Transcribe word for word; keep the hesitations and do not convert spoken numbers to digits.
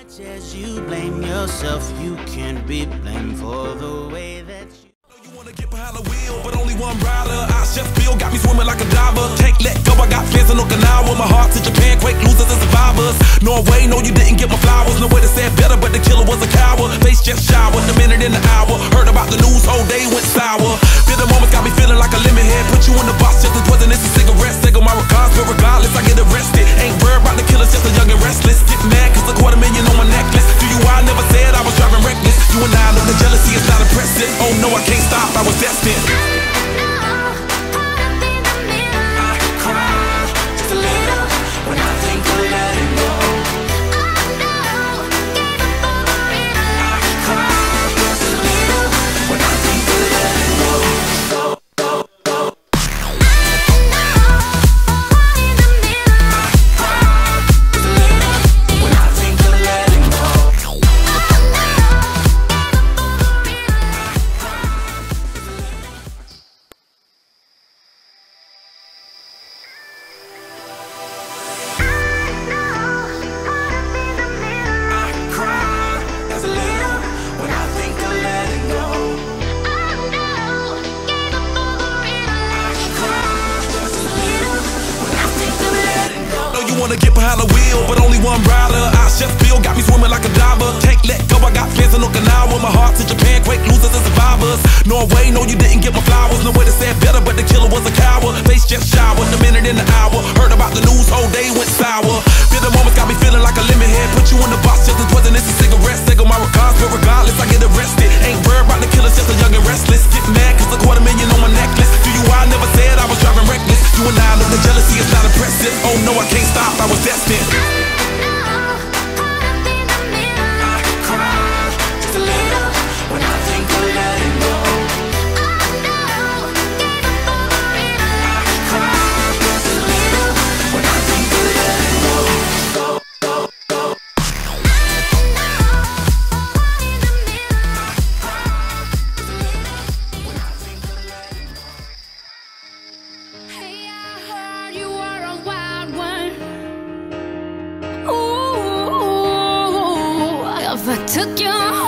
much as you blame yourself, you can't be blamed for the way that you. You wanna get behind the wheel, but only one rider. I just feel got me swimming like a diver. Can't let go, I got plans in Okinawa. My heart to Japan, quake losers and survivors. Norway, no, you didn't get my flowers. No way to say it better, but the killer was a coward. Face just showered, the minute in the hour. Heard about the news, whole day went sour. Bitter moments got me feeling like a lemon head. Put you in the box just as wasn't this a cigarette. Single my regards, but regardless, I get arrested. Ain't worried about the killers, just a young and restless. Get mad cause a quarter million on my necklace. Do you I never said I was driving reckless. You and I know the jealousy is not impressive. Oh no, I can't stop, I was destined. Wanna get behind the wheel, but only one rider. I just feel got me swimming like a diver. Can't let go, I got plans in Okinawa. My heart to Japan, quake losers and survivors. Norway, no, you didn't get my flowers. No way to say it better, but the killer was a coward. Face just showered, the minute in the hour. Heard about the news, whole day went sour. Bitter moments got me feeling like a lemon head. Put you in the box just as wasn't this a cigarette. Single my regards, but regardless, I get arrested. Ain't worried about the killers, just a young and restless. Get mad cause a quarter million on my necklace. Do you I never said I was driving reckless. You and I know the jealousy is not impressive. Oh no, I can't stop, I was destined. If I took your